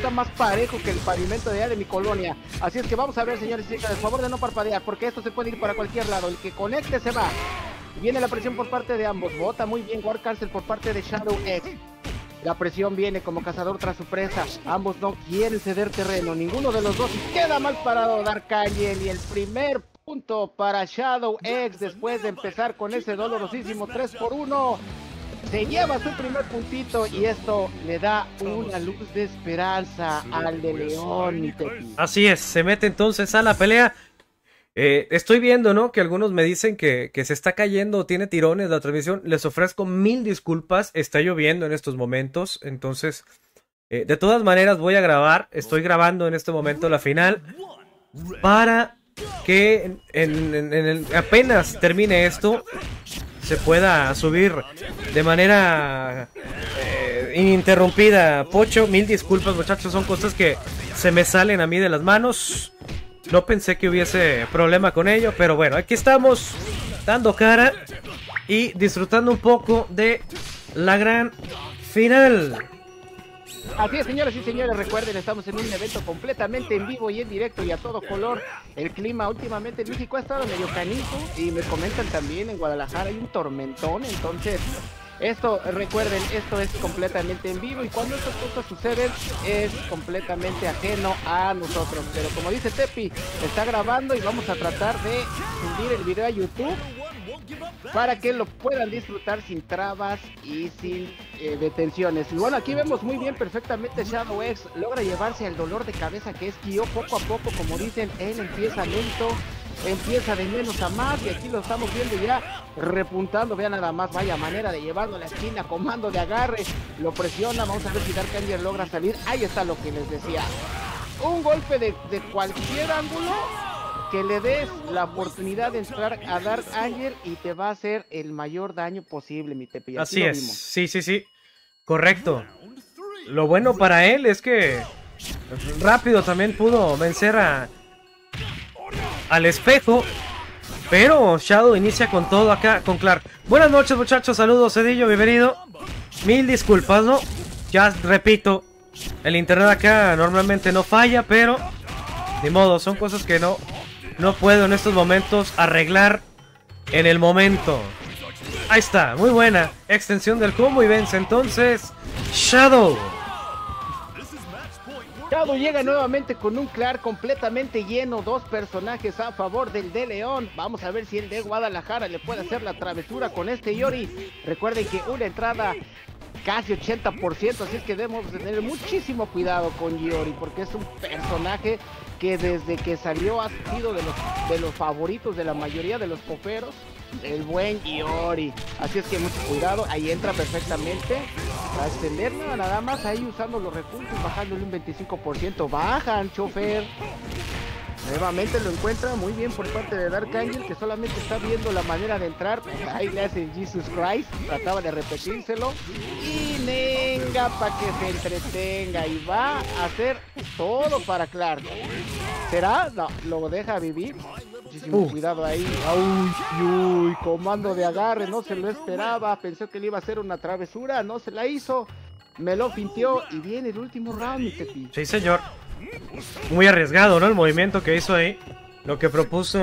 está más parejo que el pavimento de allá de mi colonia. Así es que vamos a ver, señores y señores, por favor de no parpadear, porque esto se puede ir para cualquier lado. El que conecte se va. Viene la presión por parte de ambos. Bota muy bien War Cancel por parte de Shadow X. La presión viene como cazador tras su presa. Ambos no quieren ceder terreno. Ninguno de los dos queda mal parado Dark Angel. Y el primer punto para Shadow X después de empezar con ese dolorosísimo 3-1. Se lleva su primer puntito y esto le da una luz de esperanza al de León, mi Tepi. Así es, se mete entonces a la pelea. Estoy viendo, ¿no? Que algunos me dicen que se está cayendo, tiene tirones la transmisión. Les ofrezco 1000 disculpas. Está lloviendo en estos momentos. Entonces, de todas maneras voy a grabar. Estoy grabando en este momento la final. Para que apenas termine esto, se pueda subir de manera ininterrumpida. Pocho, 1000 disculpas, muchachos. Son cosas que se me salen a mí de las manos. No pensé que hubiese problema con ello, pero bueno, aquí estamos dando cara y disfrutando un poco de la gran final. Así es, señoras y señores, recuerden, estamos en un evento completamente en vivo y en directo y a todo color. El clima últimamente en México ha estado medio canijo y me comentan también en Guadalajara hay un tormentón, entonces... Esto, recuerden, esto es completamente en vivo y cuando estas cosas suceden es completamente ajeno a nosotros. Pero como dice Tepi, está grabando y vamos a tratar de subir el video a YouTube para que lo puedan disfrutar sin trabas y sin detenciones. Y bueno, aquí vemos muy bien perfectamente Shadow X logra llevarse el dolor de cabeza que es Kyo poco a poco, como dicen, él empieza lento. Empieza de menos a más y aquí lo estamos viendo ya repuntando. Vean nada más, vaya manera de llevarlo a la esquina, comando de agarre, lo presiona. Vamos a ver si Dark Angel logra salir. Ahí está lo que les decía, un golpe de cualquier ángulo que le des la oportunidad de entrar a Dark Angel y te va a hacer el mayor daño posible, mi Tepi. Así es, sí, correcto. Lo bueno para él es que rápido también pudo vencer al espejo. Pero Shadow inicia con todo acá con Clark. Buenas noches, muchachos, saludos, Cedillo, bienvenido. 1000 disculpas, ¿no? Ya repito, el internet acá normalmente no falla, pero ni modo, son cosas que no puedo en estos momentos arreglar en el momento. Ahí está, muy buena extensión del combo y vence entonces Shadow. Shadow llega nuevamente con un Clark completamente lleno, dos personajes a favor del de León. Vamos a ver si el de Guadalajara le puede hacer la travesura con este Yori. Recuerden que una entrada casi 80%, así es que debemos tener muchísimo cuidado con Yori, porque es un personaje que desde que salió ha sido de los favoritos de la mayoría de los coperos, el buen Yori. Así es que mucho cuidado, ahí entra perfectamente a extender, nada más ahí usando los recursos, bajándole un 25%, bajan, chofer. Nuevamente lo encuentra muy bien por parte de Dark Angel, que solamente está viendo la manera de entrar. Ahí le hacen Jesus Christ, trataba de repetírselo. Y venga para que se entretenga. Y va a hacer todo para Clark. ¿Será? No, lo deja vivir. Muchísimo cuidado ahí. Uy, comando de agarre, no se lo esperaba. Pensó que le iba a hacer una travesura, no se la hizo. Me lo fintió y viene el último round, mi Tepi. Sí, señor. Muy arriesgado, ¿no? El movimiento que hizo ahí. Lo que propuso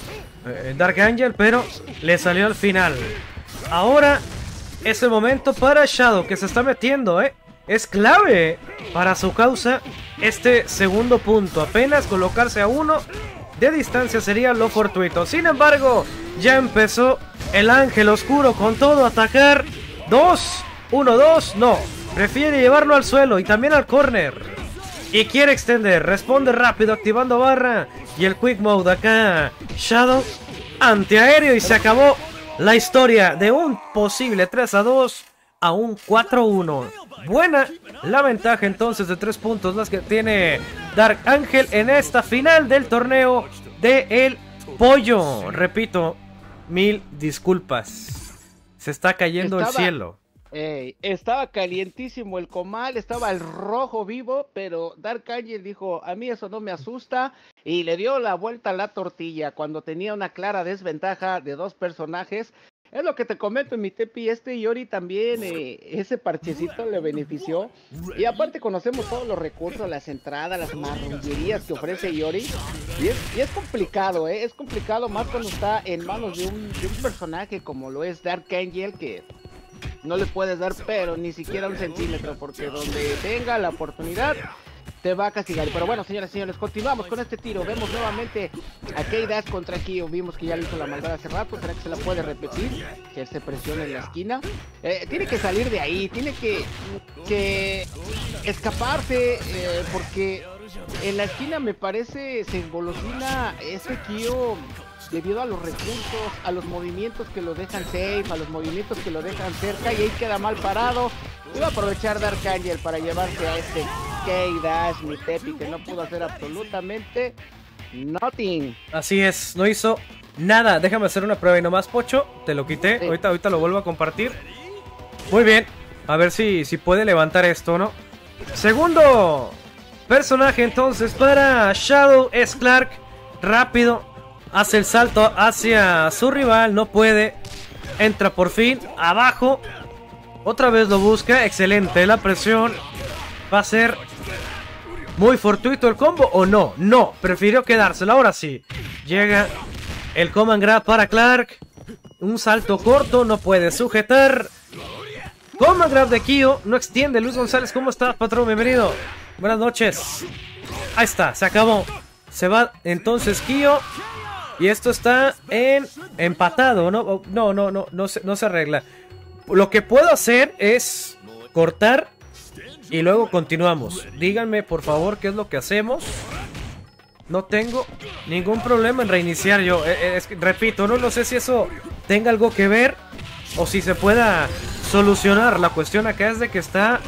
Dark Angel, pero le salió al final. Ahora es el momento para Shadow, que se está metiendo, ¿eh? Es clave para su causa este segundo punto. Apenas colocarse a 1 de distancia sería lo fortuito. Sin embargo, ya empezó el ángel oscuro con todo a atacar. 2, 1, 2, no. Prefiere llevarlo al suelo y también al corner. Y quiere extender, responde rápido activando barra. Y el quick mode acá, Shadow antiaéreo y se acabó la historia de un posible 3-2 a un 4-1. Buena la ventaja entonces de 3 puntos las que tiene Dark Angel en esta final del torneo de El Pollo. Repito, 1000 disculpas. Se está cayendo el cielo. Estaba calientísimo el comal, estaba el rojo vivo, pero Dark Angel dijo, a mí eso no me asusta, y le dio la vuelta a la tortilla cuando tenía una clara desventaja de dos personajes. Es lo que te comento, mi Tepi, Yori también, ese parchecito le benefició. Y aparte conocemos todos los recursos, las entradas, las marrullerías que ofrece Yori. Y es complicado, es complicado más cuando está en manos de un personaje como lo es Dark Angel, que no le puedes dar pero ni siquiera un centímetro, porque donde tenga la oportunidad te va a castigar. Pero bueno, señoras y señores, continuamos con este tiro. Vemos nuevamente a K-Dash contra Kyo. Vimos que ya le hizo la maldad hace rato. ¿Será que se la puede repetir? Que él se presiona en la esquina. Tiene que salir de ahí. Tiene que escaparse. Porque en la esquina me parece se engolosina ese Kyo debido a los recursos, a los movimientos que lo dejan safe, a los movimientos que lo dejan cerca, y ahí queda mal parado. Iba a aprovechar Dark Angel para llevarse a este K-Dash, mi Tepi, que no pudo hacer absolutamente nothing. Así es, no hizo nada. Déjame hacer una prueba y nomás, Pocho, te lo quité. Sí. Ahorita lo vuelvo a compartir. Muy bien, a ver si puede levantar esto, ¿no? Segundo personaje entonces para Shadow es Clark. Rápido, hace el salto hacia su rival, no puede. Entra por fin, abajo. Otra vez lo busca, excelente. La presión va a ser muy fortuito el combo, ¿o no? No, prefirió quedárselo, ahora sí. Llega el Command Grab para Clark. Un salto corto, no puede sujetar. Command Grab de Kyo, no extiende. Luis González, ¿cómo estás, patrón? Bienvenido. Buenas noches. Ahí está, se acabó. Se va entonces Kyo. Y esto está empatado, ¿no? No se arregla. Lo que puedo hacer es cortar y luego continuamos. Díganme, por favor, qué es lo que hacemos. No tengo ningún problema en reiniciar yo. Repito, no sé si eso tenga algo que ver o si se pueda solucionar. La cuestión acá es de que está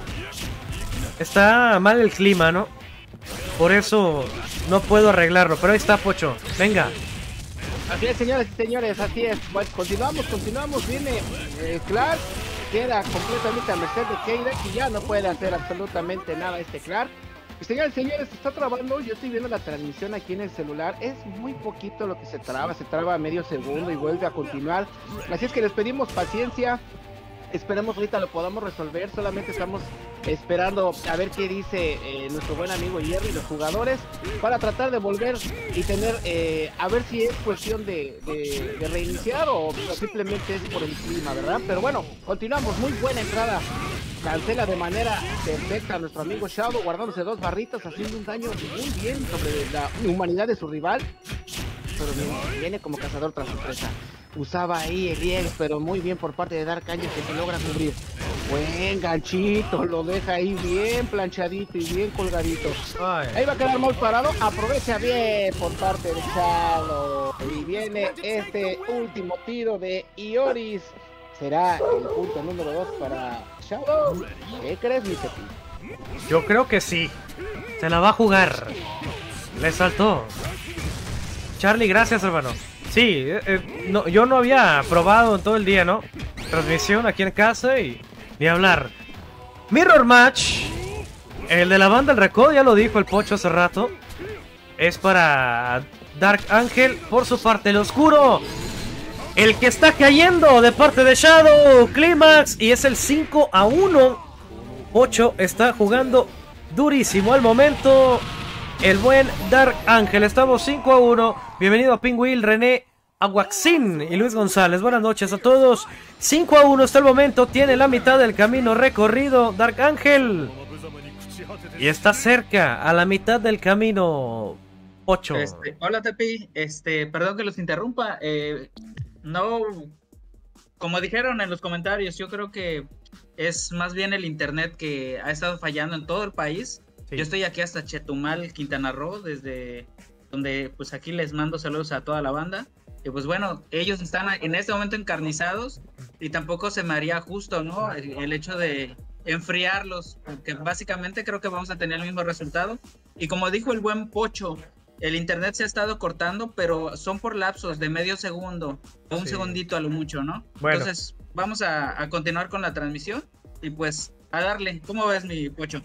mal el clima, ¿no? Por eso no puedo arreglarlo. Pero ahí está, Pocho. Venga. Así es, señores y señores, así es. Pues continuamos. Viene Clark, queda completamente a merced de K-Dash y ya no puede hacer absolutamente nada este Clark. Y señores, se está trabando. Yo estoy viendo la transmisión aquí en el celular. Es muy poquito lo que se traba medio segundo y vuelve a continuar. Así es que les pedimos paciencia. Esperemos ahorita lo podamos resolver. Solamente estamos esperando a ver qué dice nuestro buen amigo Jerry y los jugadores para tratar de volver y tener a ver si es cuestión de reiniciar o simplemente es por el clima, ¿verdad? Pero bueno, continuamos. Muy buena entrada. Cancela de manera perfecta a nuestro amigo Shadow, guardándose 2 barritas, haciendo un daño muy bien sobre la humanidad de su rival. Pero viene como cazador tras su presa. Usaba ahí el riesgo, pero muy bien por parte de Dark Angel, que se logra cubrir. Buen ganchito, lo deja ahí bien planchadito y bien colgadito. Ay. Ahí va a quedar mal parado, aprovecha bien por parte de Shadow. Y viene este último tiro de Ioris. Será el punto número 2 para Shadow. ¿Qué crees, mi Tepi? Yo creo que sí. Se la va a jugar. Le saltó. Charlie, gracias, hermano. Sí, no, yo no había probado en todo el día, ¿no? Transmisión aquí en casa y ni hablar. Mirror Match. El de la banda El Recodo, ya lo dijo el Pocho hace rato. Es para Dark Angel. Por su parte, el oscuro. El que está cayendo de parte de Shadow. Clímax. Y es el 5-1. Pocho está jugando durísimo al momento. El buen Dark Angel. Estamos 5-1. Bienvenido a Pingüil, René, Aguaxin y Luis González. Buenas noches a todos. 5-1 hasta el momento. Tiene la mitad del camino recorrido Dark Angel. Y está cerca a la mitad del camino. 8. Hola, Tepi. Perdón que los interrumpa. No, como dijeron en los comentarios, yo creo que es más bien el internet que ha estado fallando en todo el país. Sí. Yo estoy aquí hasta Chetumal, Quintana Roo, desde donde pues aquí les mando saludos a toda la banda. Y pues bueno, ellos están en este momento encarnizados y tampoco se me haría justo, ¿no? El hecho de enfriarlos, porque básicamente creo que vamos a tener el mismo resultado. Y como dijo el buen Pocho, el internet se ha estado cortando, pero son por lapsos de medio segundo o un segundito a lo mucho, ¿no? Bueno. Entonces vamos a continuar con la transmisión y pues a darle. ¿Cómo ves, mi Pocho?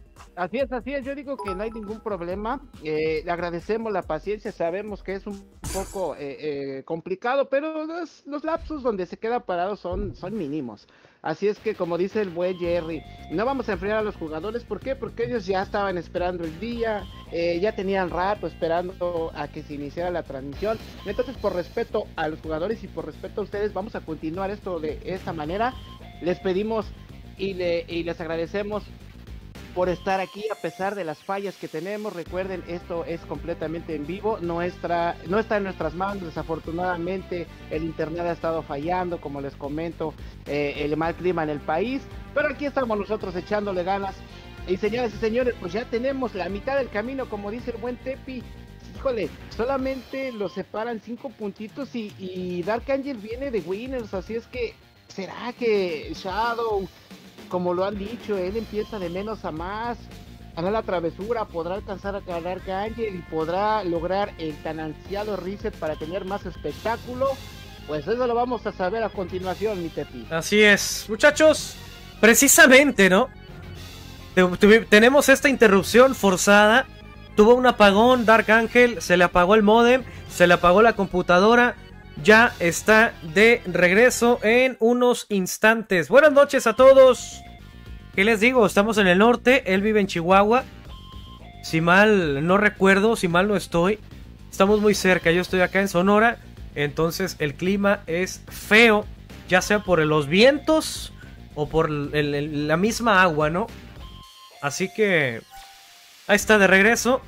Así es, yo digo que no hay ningún problema. Le agradecemos la paciencia, sabemos que es un poco complicado, pero los lapsos donde se queda parado son mínimos. Así es que, como dice el buen Jerry, no vamos a enfriar a los jugadores. ¿Por qué? Porque ellos ya estaban esperando el día, ya tenían rato esperando a que se iniciara la transmisión. Entonces, por respeto a los jugadores y por respeto a ustedes, vamos a continuar esto de esta manera. Les pedimos y les agradecemos por estar aquí a pesar de las fallas que tenemos. Recuerden, esto es completamente en vivo, no está en nuestras manos. Desafortunadamente el internet ha estado fallando, como les comento, el mal clima en el país, pero aquí estamos nosotros echándole ganas. Y señoras y señores, pues ya tenemos la mitad del camino, como dice el buen Tepi. Híjole, solamente los separan 5 puntitos y Dark Angel viene de winners, así es que ¿será que Shadow, como lo han dicho, él empieza de menos a más, hará la travesura, podrá alcanzar a Dark Angel y podrá lograr el tan ansiado reset para tener más espectáculo? Pues eso lo vamos a saber a continuación, mi Tepi. Así es, muchachos, precisamente, ¿no? Tenemos esta interrupción forzada, tuvo un apagón Dark Angel, se le apagó el módem, se le apagó la computadora. Ya está de regreso en unos instantes. Buenas noches a todos. ¿Qué les digo? Estamos en el norte. Él vive en Chihuahua. Si mal no recuerdo, si mal no estoy, estamos muy cerca. Yo estoy acá en Sonora. Entonces el clima es feo, ya sea por los vientos o por la misma agua, ¿no? Así que ahí está de regreso.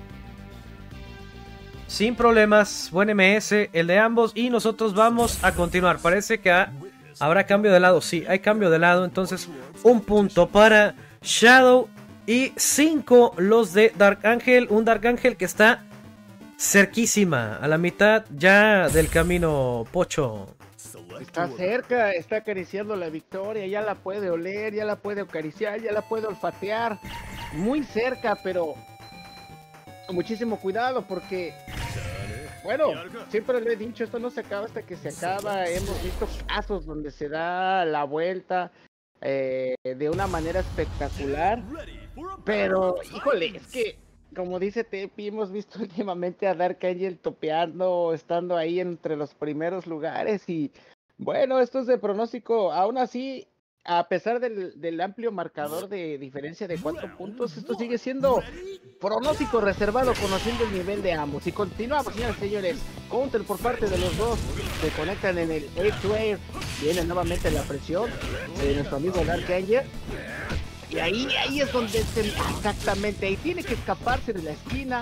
Sin problemas, buen MS, el de ambos. Y nosotros vamos a continuar. Parece que habrá cambio de lado. Sí, hay cambio de lado. Entonces, un punto para Shadow y 5 los de Dark Angel. Un Dark Angel que está cerquísima, a la mitad ya del camino, Pocho. Está cerca, está acariciando la victoria. Ya la puede oler, ya la puede acariciar, ya la puede olfatear. Muy cerca, pero muchísimo cuidado porque, bueno, siempre lo he dicho, esto no se acaba hasta que se acaba. Hemos visto casos donde se da la vuelta de una manera espectacular, pero híjole, es que como dice Tepi, hemos visto últimamente a Dark Angel topeando, estando ahí entre los primeros lugares. Y bueno, esto es de pronóstico. Aún así, a pesar del amplio marcador de diferencia de 4 puntos, esto sigue siendo pronóstico reservado, conociendo el nivel de ambos. Y continuamos, señores y señores. Counter por parte de los dos. Se conectan en el Air to Air. Viene nuevamente la presión de nuestro amigo Dark Angel. Y ahí es donde exactamente, ahí tiene que escaparse de la esquina,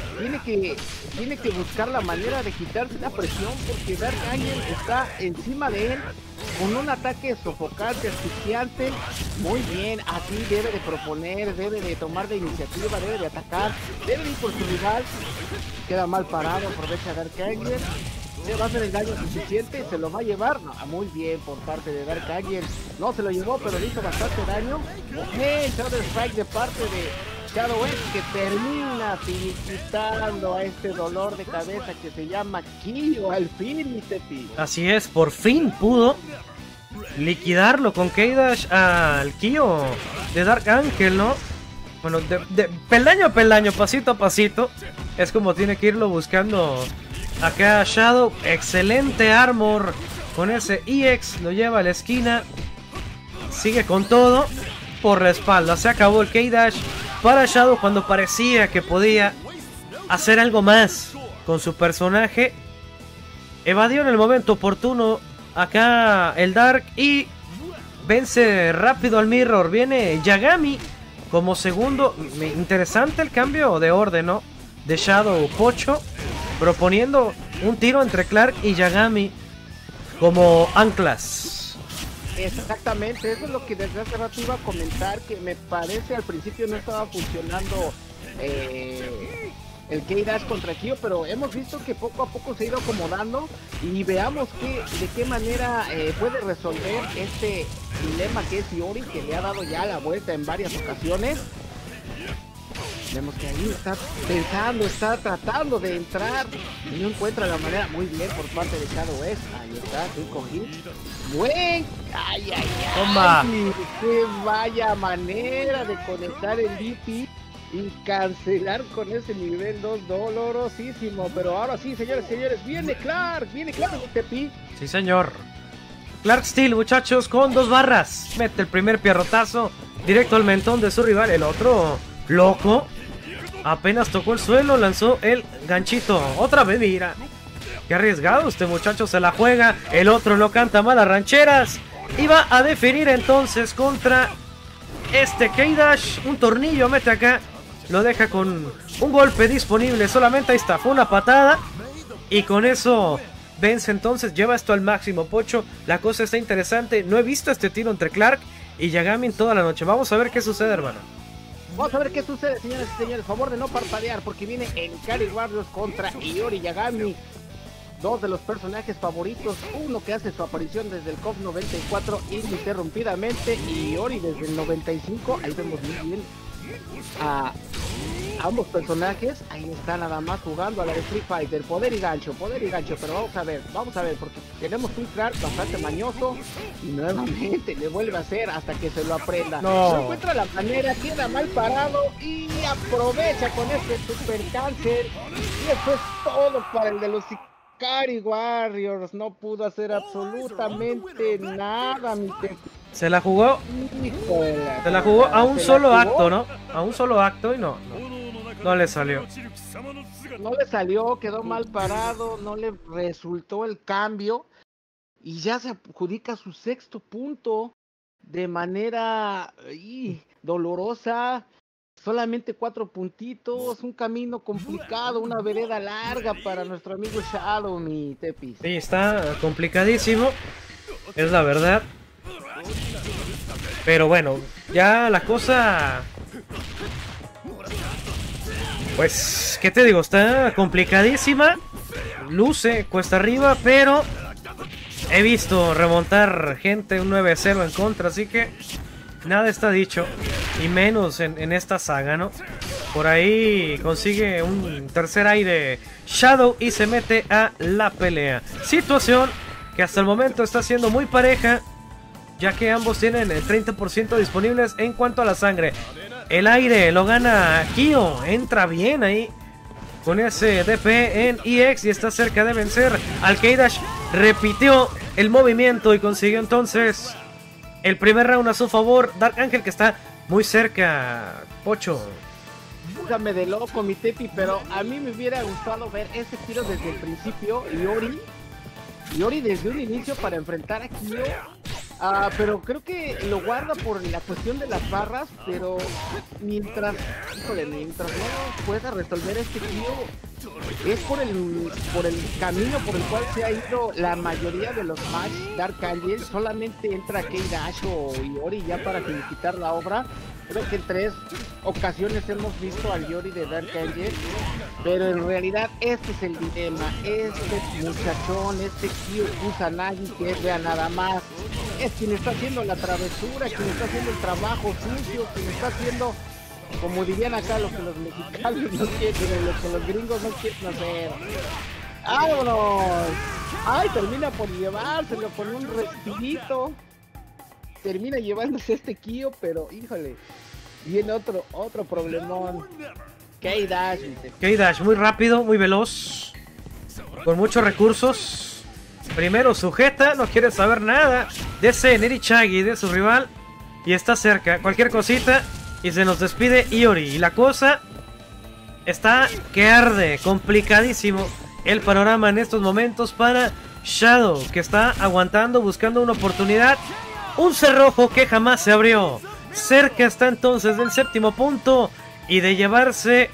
tiene que buscar la manera de quitarse la presión, porque Dark Angel está encima de él con un ataque sofocante, asfixiante. Muy bien, aquí debe de proponer, debe de tomar de iniciativa, debe de atacar, debe de ir por su rival. Queda mal parado, aprovecha Dark Angel. Se va a hacer el daño suficiente, se lo va a llevar. No, muy bien por parte de Dark Angel. No se lo llevó, pero le hizo bastante daño. Ok, Shadow Strike de parte de Shadow X, que termina finiquitando a este dolor de cabeza que se llama Kyo. Al fin, mi Tepi. Así es, por fin pudo liquidarlo con K-Dash al Kyo de Dark Angel, ¿no? Bueno, de peldaño a peldaño, pasito a pasito, es como tiene que irlo buscando acá Shadow. Excelente armor con ese EX, lo lleva a la esquina, sigue con todo por la espalda. Se acabó el K-Dash para Shadow cuando parecía que podía hacer algo más con su personaje. Evadió en el momento oportuno acá el Dark y vence rápido al Mirror. Viene Yagami como segundo. Interesante el cambio de orden, ¿no? De Shadow, Pocho, proponiendo un tiro entre Clark y Yagami como anclas. Exactamente, eso es lo que desde hace rato iba a comentar, que me parece al principio no estaba funcionando el K-Dash contra Kyo, pero hemos visto que poco a poco se ha ido acomodando y veamos de qué manera puede resolver este dilema que es Iori, que le ha dado ya la vuelta en varias ocasiones. Vemos que ahí está pensando, está tratando de entrar y no encuentra la manera. Muy bien por parte de Shadow X. Ahí está, 5 hits. Buen. Ay, ay, ay. Toma. Qué vaya manera de conectar el DP. y cancelar con ese nivel 2 dolorosísimo. Pero ahora sí, señores, viene Clark, Tepi. Sí, señor. Clark Steel, muchachos, con 2 barras. Mete el primer pierrotazo directo al mentón de su rival. El otro, loco, apenas tocó el suelo, lanzó el ganchito. Otra vez, mira. Qué arriesgado este muchacho, se la juega. El otro no canta malas rancheras. Y va a definir entonces contra este K-Dash. Un tornillo mete acá. Lo deja con un golpe disponible. Solamente ahí está, fue una patada. Y con eso vence entonces. Lleva esto al máximo, Pocho. La cosa está interesante. No he visto este tiro entre Clark y Yagami en toda la noche. Vamos a ver qué sucede, hermano. Vamos a ver qué sucede, señores y señores. Favor de no parpadear, porque viene el Cari Warriors contra Iori Yagami. Dos de los personajes favoritos, uno que hace su aparición desde el COF 94 ininterrumpidamente, y Iori desde el 95, ahí vemos muy bien a ambos personajes, ahí está nada más jugando a la de Street Fighter, poder y gancho, pero vamos a ver, porque tenemos un Clark bastante mañoso, y nuevamente le vuelve a hacer hasta que se lo aprenda. No encuentra la manera, queda mal parado, y aprovecha con este super cáncer, y eso es todo para el de los Cari Warriors. No pudo hacer absolutamente nada, mi Tepi. Se la jugó. Se la jugó a un solo acto, ¿no? A un solo acto y no le salió. No le salió, quedó mal parado, no le resultó el cambio y ya se adjudica su 6º punto de manera dolorosa. Solamente 4 puntitos, un camino complicado, una vereda larga para nuestro amigo Shadow, mi Tepi. Sí, está complicadísimo, es la verdad. Pero bueno, ya la cosa... Pues, ¿qué te digo? Está complicadísima. Luce cuesta arriba, pero he visto remontar gente un 9-0 en contra, así que nada está dicho. Y menos en esta saga, ¿no? Por ahí consigue un tercer aire Shadow y se mete a la pelea. Situación que hasta el momento está siendo muy pareja, ya que ambos tienen el 30% disponibles en cuanto a la sangre. El aire lo gana Kyo, entra bien ahí con ese DP en EX y está cerca de vencer al K-Dash. Repitió el movimiento y consiguió entonces el primer round a su favor. Dark Angel, que está muy cerca, Pocho. Búscame de loco, mi Tepi, pero a mí me hubiera gustado ver ese tiro desde el principio. Iori desde un inicio para enfrentar a Kyo. Pero creo que lo guarda por la cuestión de las barras, pero mientras no pueda resolver este Kyo, es por el camino por el cual se ha ido la mayoría de los match Dark Angel. Solamente entra K-Dash o Iori ya para quitar la obra. Creo que en 3 ocasiones hemos visto al Iori de Dark Angel, pero en realidad este es el dilema. Este muchachón, este Kyo Kusanagi, que es, vea nada más, es quien está haciendo la travesura, quien está haciendo el trabajo sucio, quien está haciendo, como dirían acá, lo que los mexicanos no quieren, lo que los gringos no quieren hacer. ¡Vámonos! ¡Ay! Termina por llevárselo con un respirito. Termina llevándose este Kyo, pero híjole, viene otro problemón. K-Dash muy rápido, muy veloz, con muchos recursos. Primero sujeta, no quiere saber nada de ese Nerichagi, de su rival, y está cerca, cualquier cosita y se nos despide Iori. Y la cosa está que arde, complicadísimo el panorama en estos momentos para Shadow, que está aguantando, buscando una oportunidad. Un cerrojo que jamás se abrió. Cerca está entonces del 7º punto y de llevarse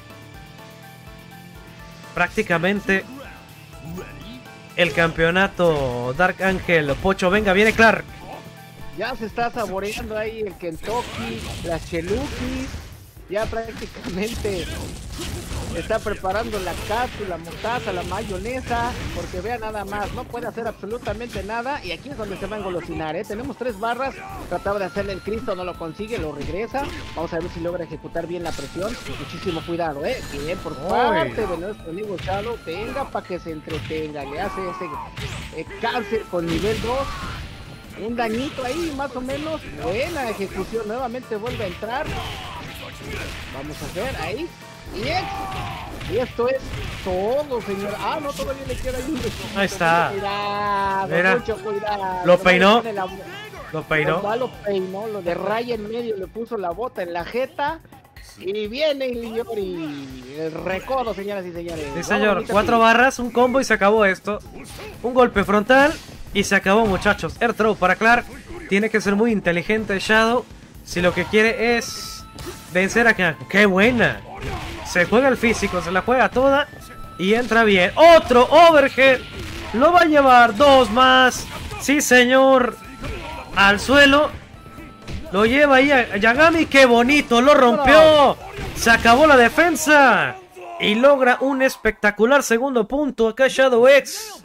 prácticamente el campeonato Dark Angel. Pocho, venga, viene Clark. Ya se está saboreando ahí el Kentucky, las Chelukis. Ya prácticamente está preparando la cápsula, la mostaza, la mayonesa, porque vea nada más, no puede hacer absolutamente nada. Y aquí es donde se va a engolosinar, Tenemos 3 barras, trataba de hacerle el Cristo, no lo consigue, lo regresa. Vamos a ver si logra ejecutar bien la presión. Muchísimo cuidado, Bien, por parte de nuestro amigo Shadow, venga para que se entretenga. Le hace ese cáncer con nivel 2. Un dañito ahí, más o menos. Buena ejecución, nuevamente vuelve a entrar. Vamos a hacer ahí. Y esto es todo, señor. Ah, no, todavía le queda ahí. Ahí está. Cuidado, Mira. mucho cuidado. Lo peinó. Lo peinó, lo de raya en medio, le puso la bota en la jeta. Y viene el Yori. El recodo, señoras y señores. Sí, señor. 4 barras, un combo y se acabó esto. Un golpe frontal y se acabó, muchachos. Air throw para Clark. Tiene que ser muy inteligente Shadow si lo que quiere es vencer a Kang. ¡Qué buena! Se juega el físico, se la juega toda y entra bien. ¡Otro overhead! Lo va a llevar 2 más. Sí, señor. Al suelo. Lo lleva ahí a Yagami. ¡Qué bonito! ¡Lo rompió! Se acabó la defensa. Y logra un espectacular segundo punto. Acá Shadow X.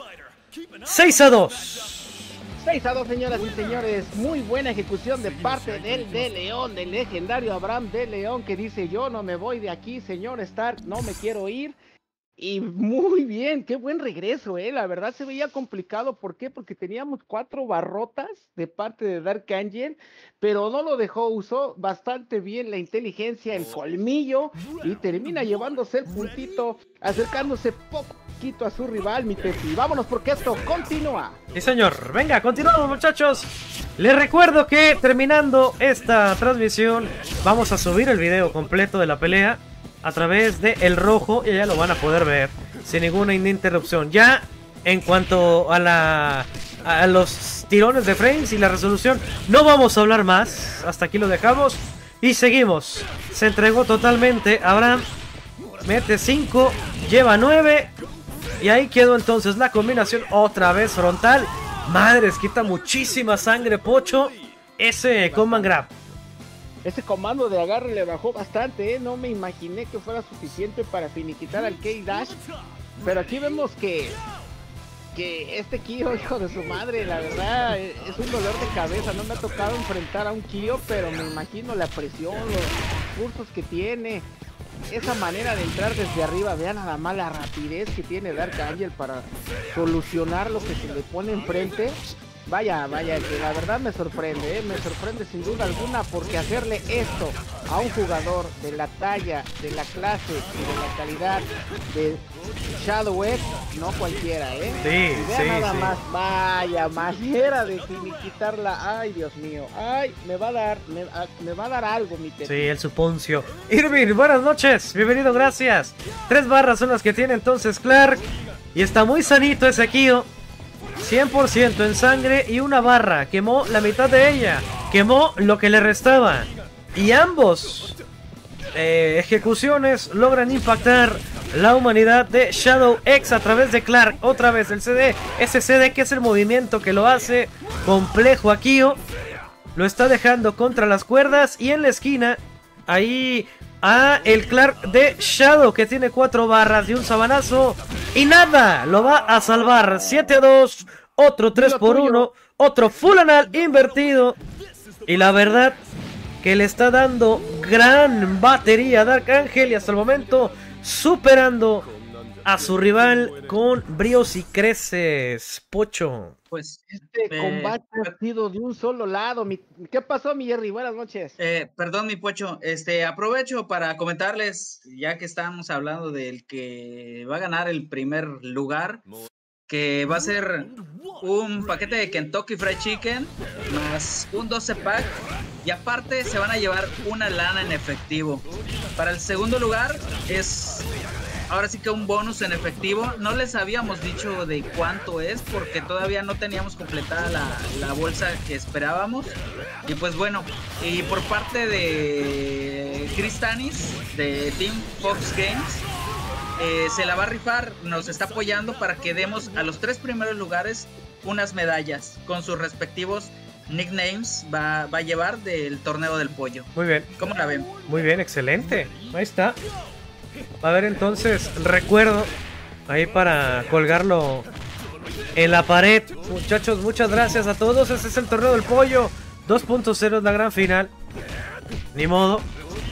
6-2. 6-2, señoras y señores. Muy buena ejecución de parte del De León, del legendario Abraham De León, que dice: yo no me voy de aquí, señor Stark, no me quiero ir. Y muy bien, qué buen regreso, la verdad se veía complicado. ¿Por qué? Porque teníamos 4 barrotas de parte de Dark Angel, pero no lo dejó, usó bastante bien la inteligencia, el colmillo, y termina llevándose el puntito, acercándose poquito a su rival, mi Tefi. Vámonos porque esto continúa. Sí, señor. Venga, continuamos, muchachos. Les recuerdo que terminando esta transmisión vamos a subir el video completo de la pelea a través de El Rojo y ya lo van a poder ver sin ninguna interrupción. Ya en cuanto a los tirones de frames y la resolución, no vamos a hablar más. Hasta aquí lo dejamos y seguimos. Se entregó totalmente Abraham. Mete 5, lleva 9. Y ahí quedó entonces la combinación otra vez frontal. Madres, quita muchísima sangre, Pocho. Ese command grab. Ese comando de agarre le bajó bastante, no me imaginé que fuera suficiente para finiquitar al K-Dash. Pero aquí vemos que este Kyo, hijo de su madre, la verdad es un dolor de cabeza. No me ha tocado enfrentar a un Kyo, pero me imagino la presión, los cursos que tiene, esa manera de entrar desde arriba. Vean nada más la rapidez que tiene Dark Angel para solucionar lo que se le pone enfrente. Vaya, que la verdad me sorprende sin duda alguna, porque hacerle esto a un jugador de la talla, de la clase y de la calidad de Shadow X, no cualquiera, Sí, nada más, vaya manera de finiquitarla. Ay, Dios mío, ay, me va a dar algo, mi Tefi. Sí, el suponcio. Irving, buenas noches, bienvenido, gracias. 3 barras son las que tiene entonces Clark, y está muy sanito ese Kyo. 100% en sangre y una barra. Quemó la mitad de ella. Quemó lo que le restaba. Y ambos ejecuciones logran impactar la humanidad de Shadow X a través de Clark. Otra vez el CD. Ese CD que es el movimiento que lo hace complejo a Kyo. Lo está dejando contra las cuerdas. Y en la esquina, ahí el Clark de Shadow, que tiene 4 barras y un sabanazo. Y nada, lo va a salvar. 7-2, otro 3x1, otro full anal invertido. Y la verdad que le está dando gran batería a Dark Angel, y hasta el momento superando a su rival con bríos y creces. Pocho. Pues combate ha sido de un solo lado. ¿Qué pasó, mi Jerry? Buenas noches. Perdón, mi Pocho. Aprovecho para comentarles, ya que estamos hablando del que va a ganar el primer lugar, que va a ser un paquete de Kentucky Fried Chicken más un 12 pack, y aparte se van a llevar una lana en efectivo. Para el segundo lugar es ahora sí que un bonus en efectivo. No les habíamos dicho de cuánto es, porque todavía no teníamos completada la bolsa que esperábamos. Y pues bueno, y por parte de Chris Tanis de Team Fox Games, se la va a rifar, nos está apoyando para que demos a los 3 primeros lugares unas medallas con sus respectivos nicknames. Va a llevar del torneo del pollo. Muy bien. ¿Cómo la ven? Muy bien, excelente. Ahí está. Va a haber entonces recuerdo ahí para colgarlo en la pared. Muchachos, muchas gracias a todos. Este es el torneo del pollo 2.0, es la gran final. Ni modo.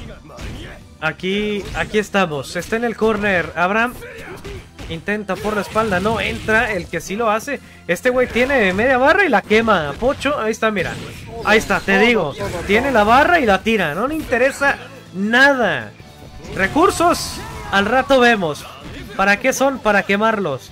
Aquí estamos. Está en el corner Abraham. Intenta por la espalda, no entra. El que sí lo hace, este güey tiene media barra y la quema. Pocho, ahí está, mira. Ahí está, te digo. Tiene la barra y la tira. No le interesa nada. Recursos, al rato vemos. ¿Para qué son? Para quemarlos.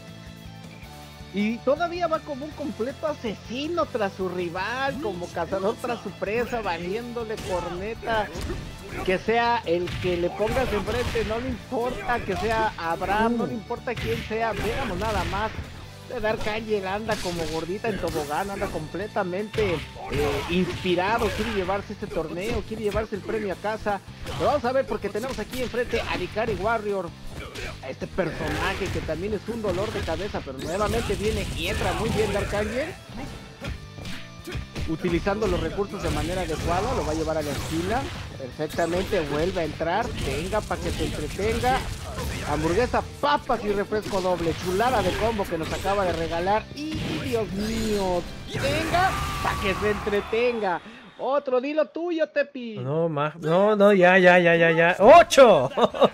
Y todavía va como un completo asesino tras su rival, como cazador tras su presa, valiéndole corneta. Que sea el que le pongas enfrente, no le importa que sea Abraham, no le importa quién sea, veamos nada más. Dark Angel anda como gordita en tobogán, anda completamente inspirado, quiere llevarse este torneo, quiere llevarse el premio a casa. Lo vamos a ver porque tenemos aquí enfrente a Ikari Warrior, a este personaje que también es un dolor de cabeza, pero nuevamente viene y entra muy bien Dark Angel, utilizando los recursos de manera adecuada, lo va a llevar a la esquina, perfectamente, vuelve a entrar, venga para que se entretenga. Hamburguesa, papas y refresco doble, chulada de combo que nos acaba de regalar. Y Dios mío, venga para que se entretenga. Otro, dilo tuyo, Tepi. No, más, no, ya. 8.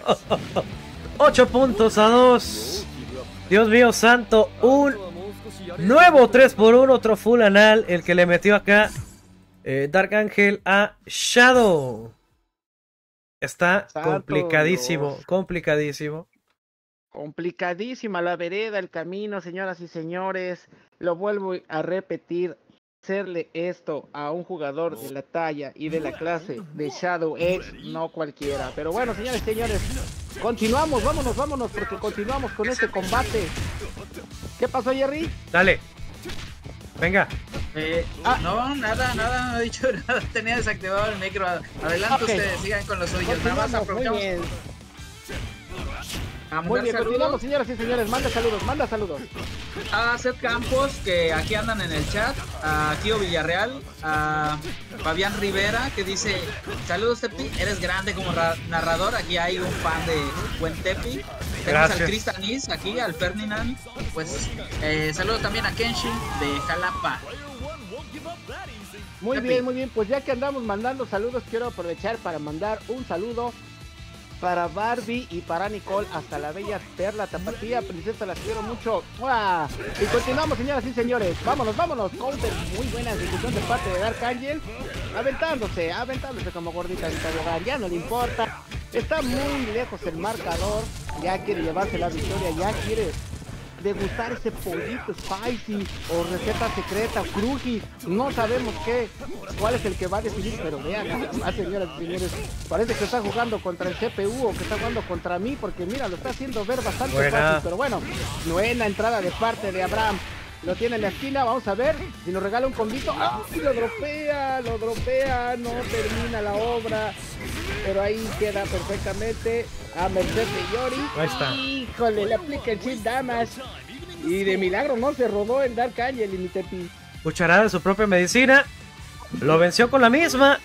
8 puntos a 2. Dios mío santo, un nuevo 3x1, otro full anal, el que le metió acá Dark Angel a Shadow. Está complicadísimo, complicadísima la vereda, el camino, señoras y señores. Lo vuelvo a repetir, hacerle esto a un jugador de la talla y de la clase de Shadow es no cualquiera. Pero bueno, señores y señores, continuamos, vámonos, porque continuamos con este combate. ¿Qué pasó, Jerry? Dale. Venga. No, nada, no he dicho nada. Tenía desactivado el micro. Adelante ustedes, sigan con los suyos. Nada más aprovechamos. Muy bien, continuamos, señoras y señores. Manda saludos. A Seth Campos, que aquí andan en el chat. A Kio Villarreal. A Fabián Rivera, que dice: saludos, Tepi, eres grande como narrador. Aquí hay un fan de buen Tepi. Tenemos al Cristian Is aquí, al Ferdinand. Pues saludo también a Kenshin de Jalapa. Muy bien, pues ya que andamos mandando saludos, quiero aprovechar para mandar un saludo para Barbie y para Nicole, hasta la bella Perla Tapatía, princesa, las quiero mucho. ¡Uah! Y continuamos, señoras y señores, vámonos, counter, muy buena ejecución de parte de Dark Angel, aventándose como gordita en tobogán, ya no le importa, está muy lejos el marcador, ya quiere llevarse la victoria, ya quiere degustar ese pollito spicy o receta secreta, cruji, no sabemos cuál es el que va a definir, pero vean, señoras y señores, parece que está jugando contra el CPU o que está jugando contra mí, porque mira, lo está haciendo ver bastante fácil, pero bueno, buena entrada de parte de Abraham. Lo tiene en la esquina, vamos a ver si nos regala un combito. ¡Ah! Lo dropea, no termina la obra, pero ahí queda perfectamente a merced de Yori. Ahí está. Híjole, le aplica el chip damage y de milagro no se rodó el Dark Angel y mi Tepi. Cucharada de su propia medicina, lo venció con la misma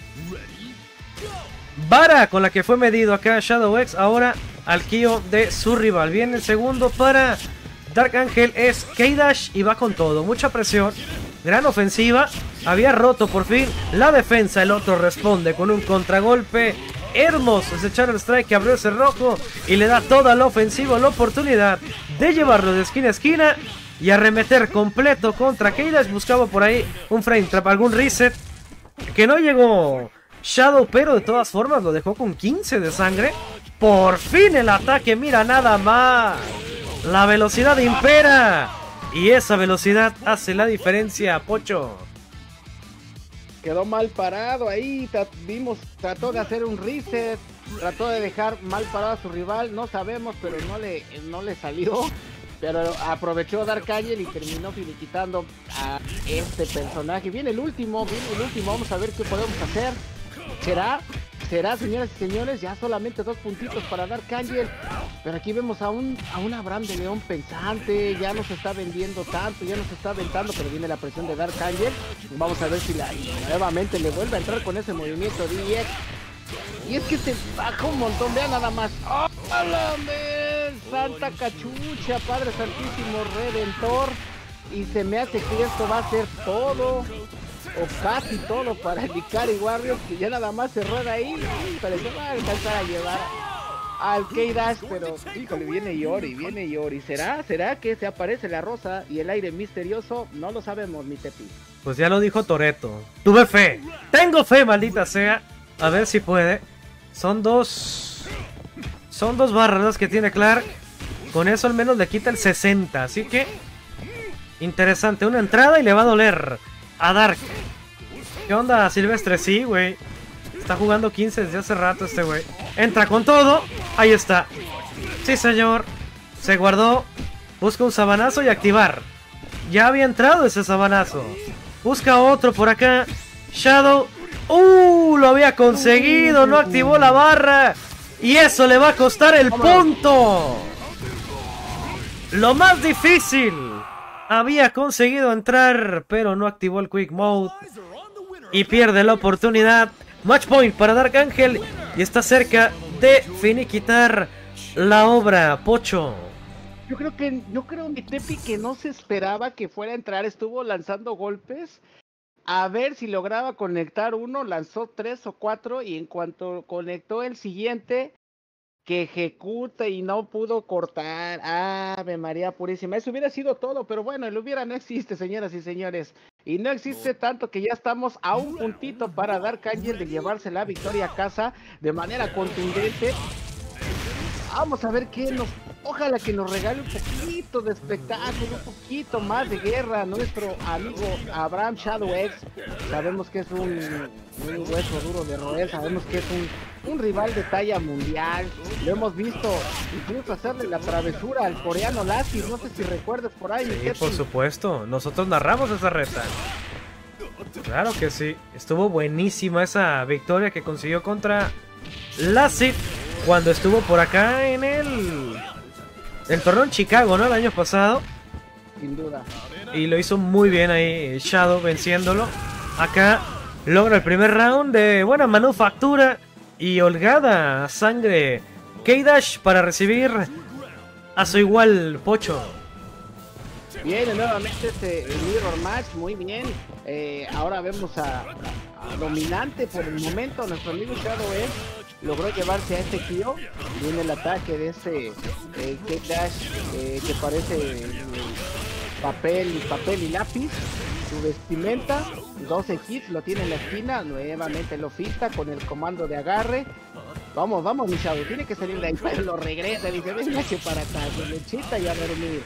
vara con la que fue medido acá Shadow X, ahora al Kyo de su rival. Viene el segundo para Dark Angel, es K-Dash y va con todo, mucha presión, gran ofensiva, había roto por fin la defensa, el otro responde con un contragolpe hermoso, es echar el strike que abrió ese rojo y le da toda la ofensiva la oportunidad de llevarlo de esquina a esquina y arremeter completo contra K-Dash. Buscaba por ahí un frame trap, algún reset que no llegó Shadow, pero de todas formas lo dejó con 15 de sangre. Por fin el ataque, mira nada más. La velocidad impera y esa velocidad hace la diferencia, Pocho. Quedó mal parado ahí, trató de hacer un reset, trató de dejar mal parado a su rival, no sabemos, pero no le salió. Pero aprovechó Dark Angel y terminó finiquitando a este personaje. Viene el último, vamos a ver qué podemos hacer. ¿Será, señoras y señores? Ya solamente 2 puntitos para Dark Angel. Pero aquí vemos a un Abraham de León pensante. Ya no se está vendiendo tanto, ya no se está aventando, pero viene la presión de Dark Angel. Vamos a ver si nuevamente le vuelve a entrar con ese movimiento DX. Y es que se baja un montón, vean nada más. ¡Oh, Santa Cachucha, Padre Santísimo Redentor! Y se me hace que esto va a ser todo, o casi todo, para el Ikari Warriors, que ya nada más se rueda ahí, pero se va a alcanzar a llevar al K-Dash, pero híjole, viene Yori. ¿Será que se aparece la rosa y el aire misterioso? No lo sabemos, mi Tepi. Pues ya lo dijo Toretto. Tuve fe. Tengo fe, maldita sea. A ver si puede. Son dos barras las que tiene Clark. Con eso al menos le quita el 60. Así que interesante. Una entrada y le va a doler a Dark. ¿Qué onda, Silvestre? Sí, güey. Está jugando 15 desde hace rato este güey. Entra con todo. Ahí está. Sí, señor. Se guardó. Busca un sabanazo y activar. Ya había entrado ese sabanazo. Busca otro por acá. Shadow. Lo había conseguido. No activó la barra. Y eso le va a costar el punto. Lo más difícil. Había conseguido entrar, pero no activó el Quick Mode. Y pierde la oportunidad. Match point para Dark Angel. Y está cerca de finiquitar la obra, Pocho. Yo creo mi Tepi que no se esperaba que fuera a entrar, estuvo lanzando golpes a ver si lograba conectar uno, lanzó 3 o 4 y en cuanto conectó el siguiente que ejecuta y no pudo cortar. Ave María Purísima, eso hubiera sido todo, pero bueno, el hubiera no existe, señoras y señores, y no existe tanto que ya estamos a un puntito para Dark Angel de llevarse la victoria a casa de manera contundente. Vamos a ver qué nos... Ojalá que nos regale un poquito de espectáculo, un poquito más de guerra. Nuestro amigo Abraham Shadow X. Sabemos que es un hueso duro de roer. Sabemos que es un rival de talla mundial. Lo hemos visto incluso hacerle la travesura al coreano Lassie. No sé si recuerdas por ahí. Sí, por supuesto. Nosotros narramos esa reta. Claro que sí. Estuvo buenísima esa victoria que consiguió contra Lassie cuando estuvo por acá en el torneo en Chicago, ¿no? El año pasado. Sin duda. Y lo hizo muy bien ahí Shadow venciéndolo. Acá logra el primer round de buena manufactura y holgada sangre K-Dash para recibir a su igual Pocho. Viene nuevamente este Mirror Match, muy bien. Ahora vemos a dominante por el momento. Nuestro amigo Shadow X logró llevarse a este Kyo. Viene el ataque de este K-Dash que parece papel y lápiz. Su vestimenta, 12 hits, lo tiene en la esquina. Nuevamente lo filtra con el comando de agarre. Vamos, mi Shadow, tiene que salir de ahí, pero lo regresa. Dice, venga que para acá, con lechita y a dormir.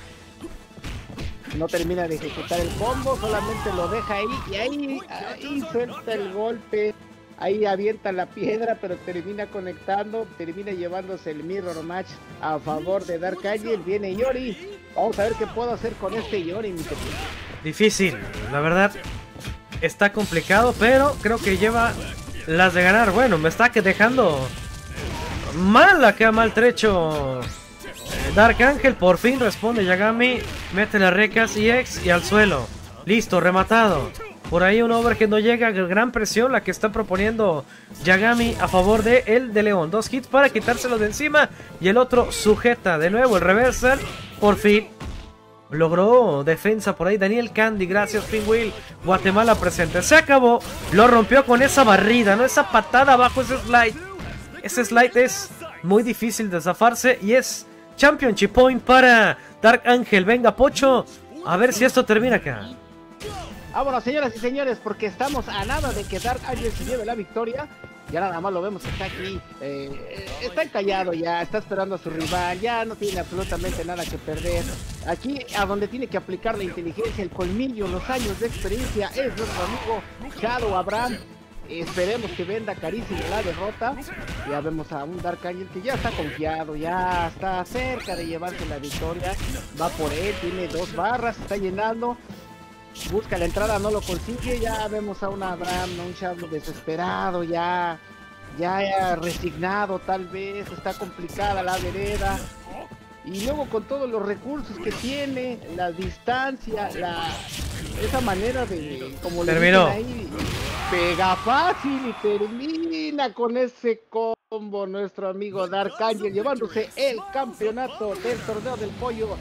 No termina de ejecutar el combo, solamente lo deja ahí y ahí suelta el golpe. Ahí avienta la piedra, pero termina conectando, termina llevándose el Mirror Match a favor de Dark Angel. Viene Yori. Vamos a ver qué puedo hacer con este Yori, mi querido. Difícil, la verdad. Está complicado, pero creo que lleva las de ganar. Bueno, me está dejando mal acá, maltrecho Dark Angel. Por fin responde Yagami. Mete las recas y X y al suelo. Listo, rematado. Por ahí un over que no llega, gran presión la que está proponiendo Yagami a favor de el de León. 2 hits para quitárselo de encima y el otro sujeta de nuevo el reversal. Por fin logró defensa por ahí Daniel Candy, gracias Pinwheel. Guatemala presente, se acabó. Lo rompió con esa barrida, no esa patada abajo, ese slide. Ese slide es muy difícil de zafarse y es Championship Point para Dark Angel. Venga Pocho, a ver si esto termina acá. Vámonos, señoras y señores, porque estamos a nada de que Dark Angel se lleve la victoria. Ya nada más lo vemos, está aquí, está encallado ya, está esperando a su rival, ya no tiene absolutamente nada que perder. Aquí a donde tiene que aplicar la inteligencia, el colmillo, los años de experiencia, es nuestro amigo Shadow Abraham. Esperemos que venda carísimo la derrota. Ya vemos a un Dark Angel que ya está confiado, ya está cerca de llevarse la victoria. Va por él, tiene 2 barras, está llenando. Busca la entrada, no lo consigue. Ya vemos a un Abraham, un Shadow desesperado, ya resignado tal vez. Está complicada la vereda. Y luego con todos los recursos que tiene, la distancia, esa manera de, como le dicen ahí, pega fácil y termina con ese combo nuestro amigo Dark Angel, llevándose el campeonato del torneo del pollo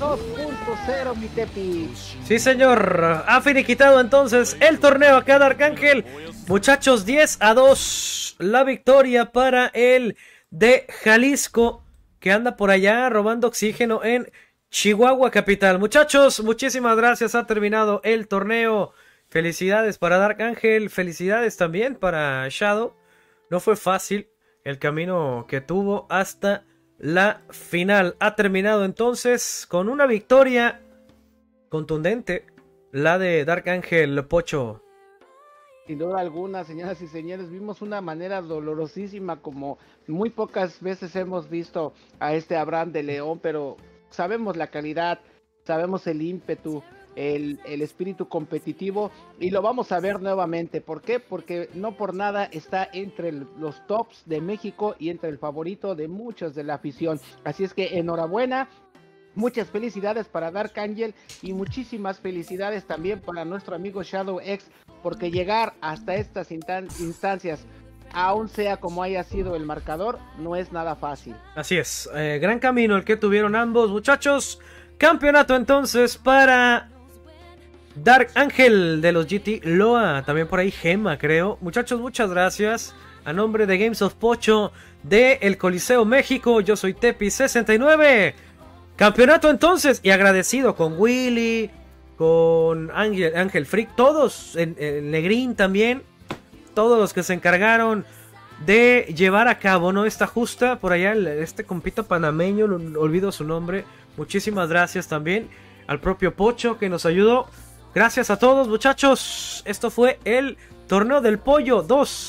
2.0, mi Tepi. Sí, señor. Ha finiquitado entonces el torneo acá Dark Angel. Muchachos, 10-2. La victoria para el de Jalisco, que anda por allá robando oxígeno en Chihuahua capital. Muchachos, muchísimas gracias. Ha terminado el torneo. Felicidades para Dark Angel. Felicidades también para Shadow. No fue fácil. el camino que tuvo hasta la final. Ha terminado entonces con una victoria contundente, la de Dark Angel, Pocho. Sin duda alguna, señoras y señores, vimos una manera dolorosísima como muy pocas veces hemos visto a este Abraham de León, pero sabemos la calidad, sabemos el ímpetu, el espíritu competitivo, y lo vamos a ver nuevamente. ¿Por qué? Porque no por nada está entre los tops de México y entre el favorito de muchos de la afición. Así es que enhorabuena. Muchas felicidades para Dark Angel y muchísimas felicidades también para nuestro amigo Shadow X, porque llegar hasta estas instancias, aún sea como haya sido el marcador, no es nada fácil. Así es, gran camino el que tuvieron ambos muchachos. Campeonato entonces para Dark Angel de los GT Loa, también por ahí Gema, creo. Muchachos, muchas gracias. A nombre de Games of Pocho de El Coliseo México, yo soy Tepi69. Campeonato entonces, y agradecido con Willy, con Ángel Freak, todos, en Negrín también, todos los que se encargaron de llevar a cabo, ¿no?, esta justa. Por allá este compito panameño, olvido su nombre. Muchísimas gracias también al propio Pocho que nos ayudó. Gracias a todos, muchachos. Esto fue el Torneo del Pollo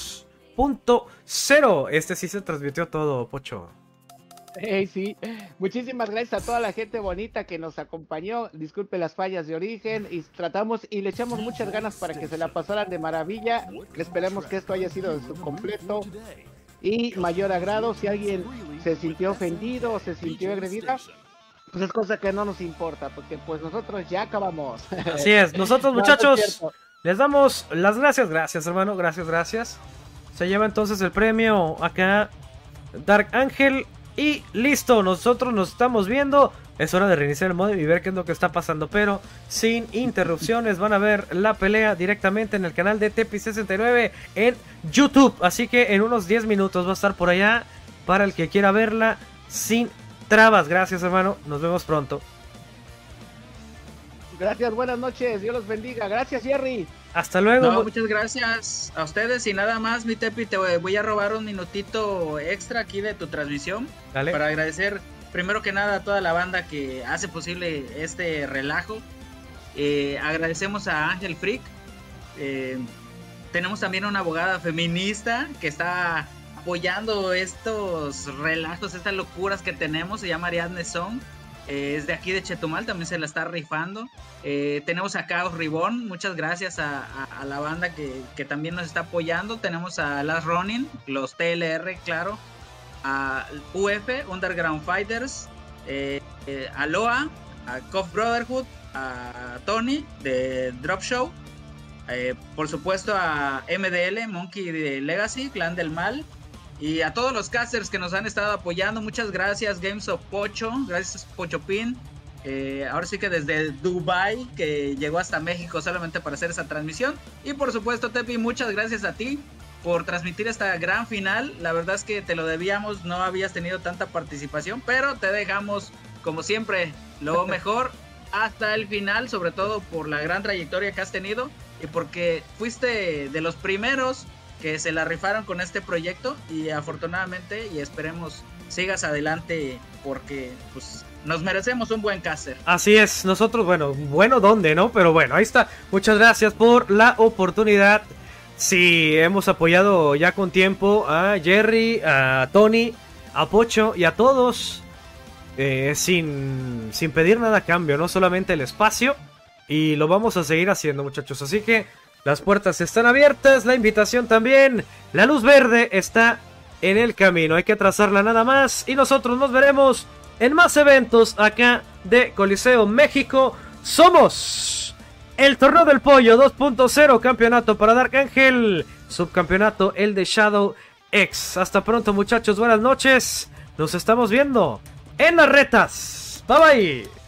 2.0. Este sí se transmitió todo, Pocho. Sí, muchísimas gracias a toda la gente bonita que nos acompañó. Disculpe las fallas de origen, y tratamos y le echamos muchas ganas para que se la pasaran de maravilla. Esperemos que esto haya sido de su completo y mayor agrado. Si alguien se sintió ofendido o se sintió agredida, pues es cosa que no nos importa, porque pues nosotros ya acabamos. Así es, nosotros, muchachos, les damos las gracias. Gracias, hermano, gracias. Se lleva entonces el premio acá Dark Angel. Y listo, nosotros nos estamos viendo. Es hora de reiniciar el modem y ver qué es lo que está pasando, pero sin interrupciones. Van a ver la pelea directamente en el canal de Tepi69 en YouTube. Así que en unos 10 minutos va a estar por allá para el que quiera verla sin trabas. Gracias, hermano, nos vemos pronto. Gracias, buenas noches, Dios los bendiga. Gracias, Jerry. Hasta luego. No, muchas gracias a ustedes. Y nada más, mi Tepi, te voy a robar un minutito extra aquí de tu transmisión. Dale. Para agradecer primero que nada a toda la banda que hace posible este relajo. Agradecemos a Ángel Freak. Tenemos también una abogada feminista que está apoyando estos relajos, estas locuras que tenemos. Se llama Ariadne Song. Es de aquí de Chetumal, también se la está rifando. Tenemos a Chaos Ribbon, muchas gracias a la banda que también nos está apoyando. Tenemos a Last Ronin, los TLR, claro, a UF, Underground Fighters, a Loa, a Cough Brotherhood, a Tony de Drop Show, por supuesto a MDL, Monkey de Legacy, Clan del Mal. Y a todos los casters que nos han estado apoyando, muchas gracias, Games of Pocho, gracias Pochopin. Ahora sí que desde Dubai, que llegó hasta México solamente para hacer esa transmisión. Y por supuesto, Tepi, muchas gracias a ti por transmitir esta gran final. La verdad es que te lo debíamos, no habías tenido tanta participación, pero te dejamos, como siempre, lo mejor hasta el final, sobre todo por la gran trayectoria que has tenido y porque fuiste de los primeros que se la rifaron con este proyecto, y afortunadamente y esperemos sigas adelante, porque pues nos merecemos un buen caster. Así es, nosotros, bueno, ¿dónde, no? Pero bueno, ahí está. Muchas gracias por la oportunidad. Sí, hemos apoyado ya con tiempo a Jerry, a Tony, a Pocho y a todos, sin pedir nada a cambio, no solamente el espacio, y lo vamos a seguir haciendo, muchachos. Así que las puertas están abiertas, la invitación también, la luz verde está en el camino, hay que trazarla nada más, y nosotros nos veremos en más eventos acá de Coliseo México. Somos el Torneo del Pollo 2.0, campeonato para Dark Angel, subcampeonato el de Shadow X. Hasta pronto, muchachos, buenas noches, nos estamos viendo en las retas, bye bye.